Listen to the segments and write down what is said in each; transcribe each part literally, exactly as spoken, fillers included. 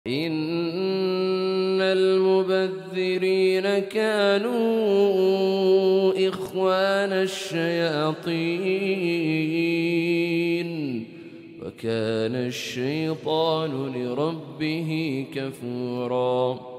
إِنَّ الْمُبَذِّرِينَ كَانُوا إِخْوَانَ الشَّيَاطِينِ وَكَانَ الشَّيْطَانُ لِرَبِّهِ كَفُورًا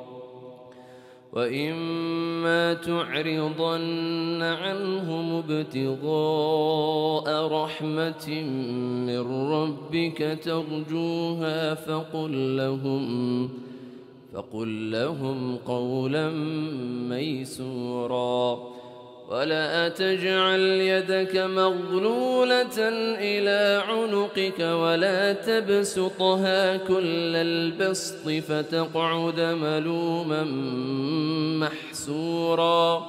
وَإِمَّا تُعْرِضَنَّ عَنْهُمُ ابْتِغَاءَ رَحْمَةٍ مِّن رَّبِّكَ تَرْجُوهَا فَقُل لَّهُمْ فَقُل لَّهُمْ قَوْلًا مَّيْسُورًا وَلَا تَجْعَلْ يَدَكَ مَغْلُولَةً إِلَىٰ عُنُقِكَ وَلَا تَبْسُطْهَا كُلَّ الْبَسْطِ فَتَقْعُدَ مَلُومًا مَّحْسُورًا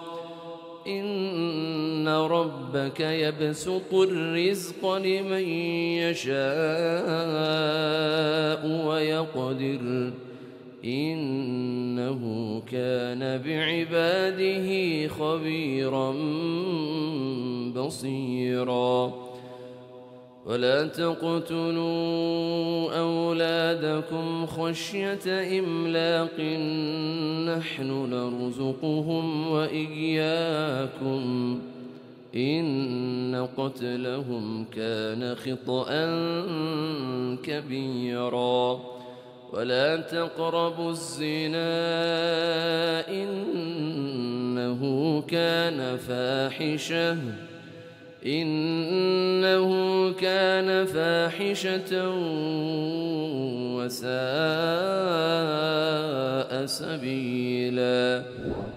إِنَّ رَبَّكَ يَبْسُطُ الرِّزْقَ لِمَن يَشَاءُ وَيَقْدِرُ إِنَّهُ كَانَ بِعِبَادِهِ خَبِيرًا بَصِيرًا وَلَا تَقْتُلُوا أَوْلَادَكُمْ خَشْيَةَ إِمْلَاقٍ نَّحْنُ نَرْزُقُهُمْ وَإِيَّاكُمْ إِنَّ قَتْلَهُمْ كَانَ خِطْئًا كَبِيرًا وَلَا تَقْرَبُوا الزِّنَا إِنَّهُ كَانَ فَاحِشَةً إِنَّهُ كَانَ فَاحِشَةً وَسَاءَ سَبِيلًا